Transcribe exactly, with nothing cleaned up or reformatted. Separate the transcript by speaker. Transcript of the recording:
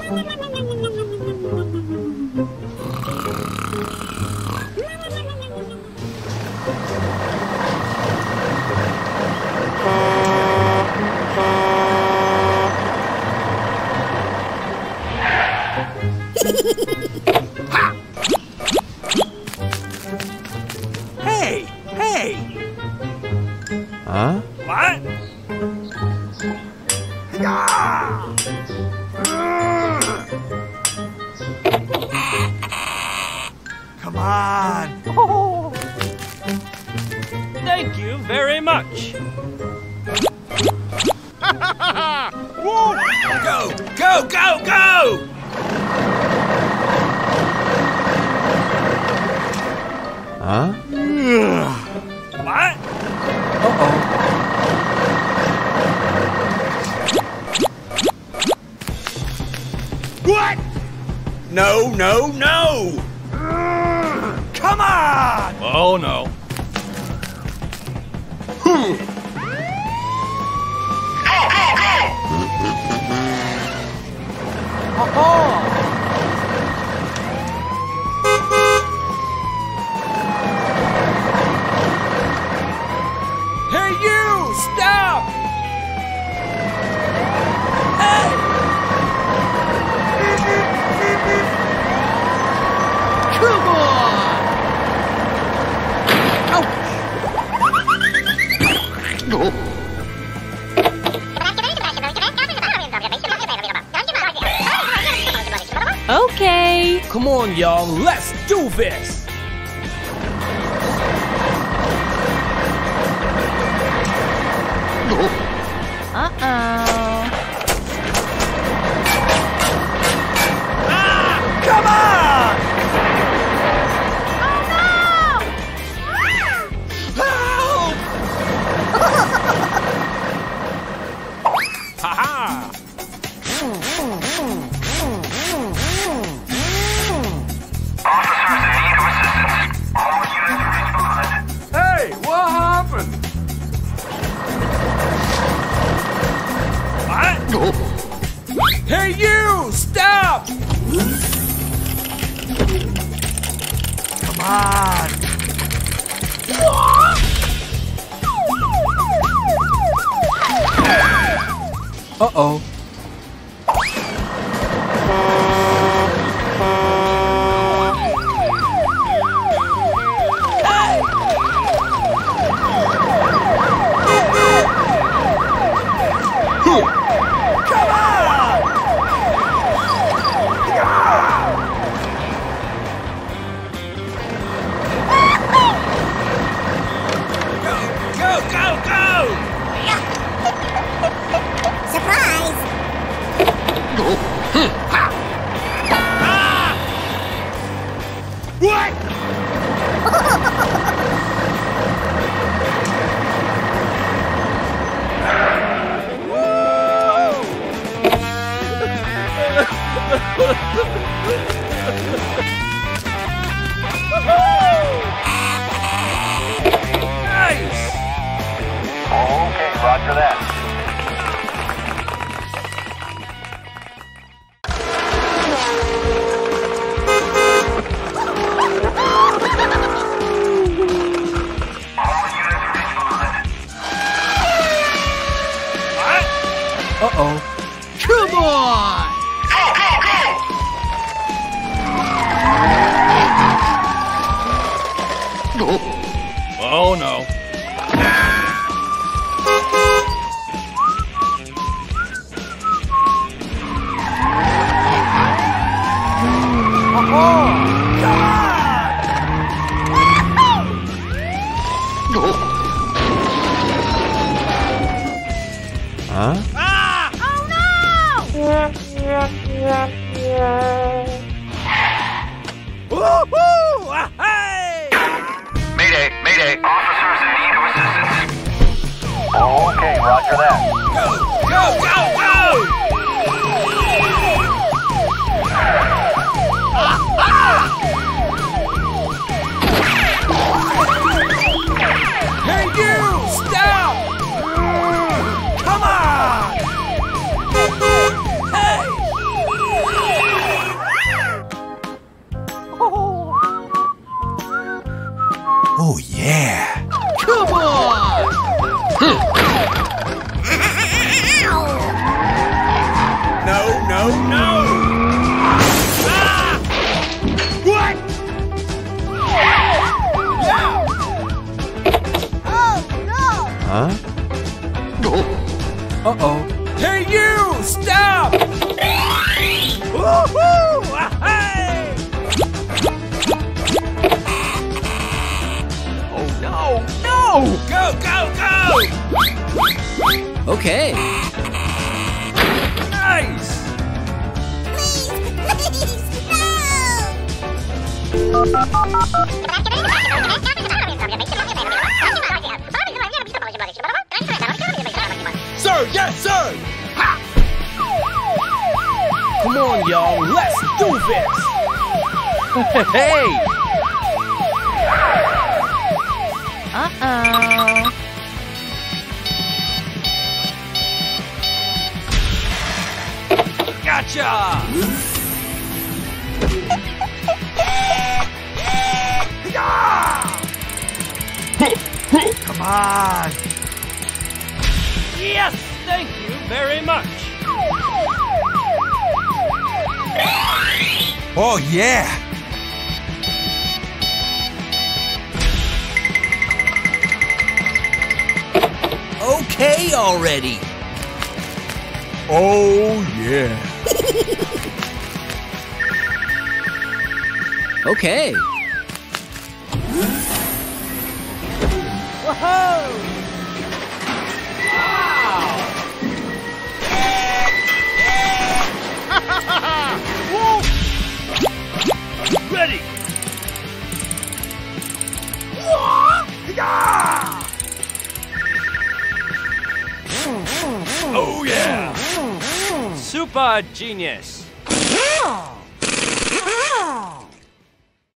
Speaker 1: Hey, hey.
Speaker 2: Huh?
Speaker 1: What? Yeah. Come on. Oh.
Speaker 3: Thank you very much.
Speaker 1: Whoa. Go, go, go, go!
Speaker 2: Huh?
Speaker 3: What?
Speaker 2: Uh-oh.
Speaker 1: What? No, no, no! Come on!
Speaker 3: Oh, no.
Speaker 1: Hey, you! Stop! Hey! Come on!
Speaker 4: Okay.
Speaker 1: Come on, y'all. Let's do this!
Speaker 4: Uh-oh.
Speaker 1: Come on! Help!
Speaker 3: Ha-ha!
Speaker 1: Hey, what happened?
Speaker 3: What?
Speaker 1: Hey, you! Stop! Come on!
Speaker 2: Uh-oh.
Speaker 1: Come on! Go, go, go!
Speaker 5: Surprise!
Speaker 1: Ah! What? Nice!
Speaker 6: Okay, roger that.
Speaker 2: Uh-oh.
Speaker 1: Come on!
Speaker 3: Oh, no.
Speaker 2: Huh?
Speaker 1: Ah! Woohoo! Ah, hey!
Speaker 6: Mayday, mayday. Officers in need of assistance. Okay, roger that.
Speaker 1: Go, go, go, go! Hey, you! Stop! Come on! Hey! Okay.
Speaker 3: Nice!
Speaker 1: Sir, yes, sir! Ha!
Speaker 3: Come on, y'all, let's do this!
Speaker 1: Hey!
Speaker 4: Uh-oh.
Speaker 3: Gotcha!
Speaker 1: Come on!
Speaker 3: Yes, thank you very much.
Speaker 1: Oh, yeah! Okay already!
Speaker 2: Oh, yeah.
Speaker 1: Okay.
Speaker 3: Ready! Oh yeah! Super genius!